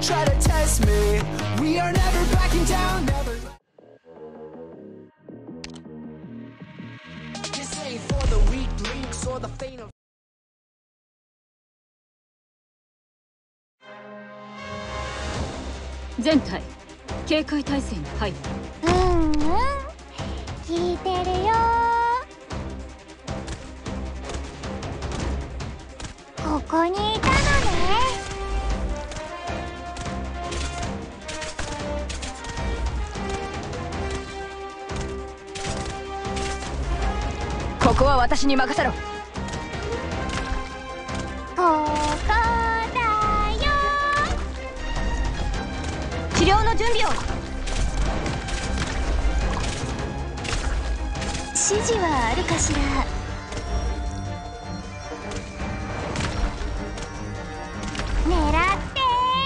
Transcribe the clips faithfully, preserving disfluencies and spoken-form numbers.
try to test me. We are never backing down, never. This ain't for the weak links or the faint of. 全隊警戒態勢に入る。 うんうん聞いてるよ。ここにいたのね。 ここは私に任せろ。 ここだよ。 治療の準備を。 指示はあるかしら。狙って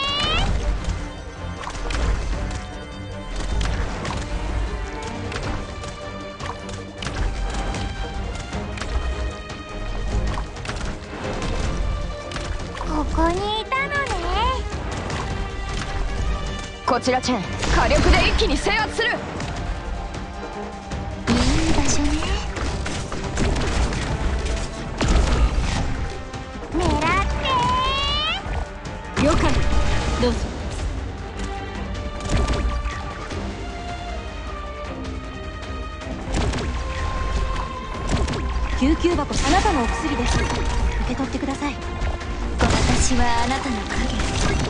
ここにいたのね。 こちらチェン火力で一気に制圧する。 いい場所ね。狙って了解。どうぞ。救急箱、あなたのお薬です。受け取ってください。 私はあなたの影。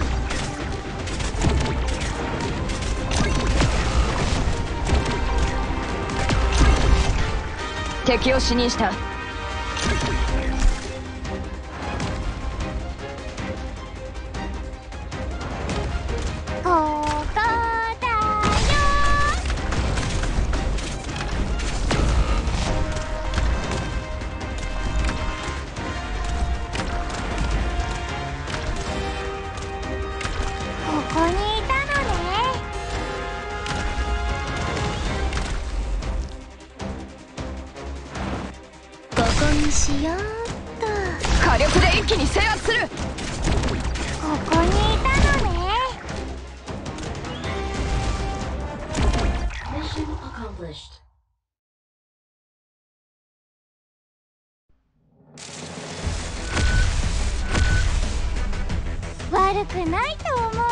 敵を視認した。 ここだよ。ここにいたのね。ここにしようっと。 火力で一気に制圧する。 ここにいたのね。悪くないと思う。